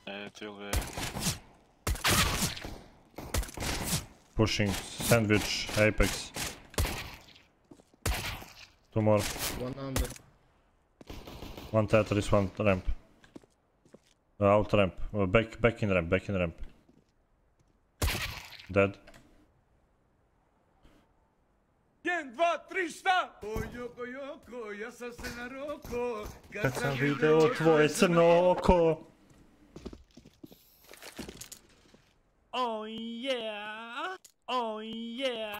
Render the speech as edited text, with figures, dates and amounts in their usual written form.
Pushing sandwich, HYPERX. Two more. One under. One Tetris, one ramp. Out ramp. Back in ramp, Dead. 1, 2, 3, šta? Joko, ja sam se naroko. Kad sam video tvoje crno oko. Oh yeah, oh yeah.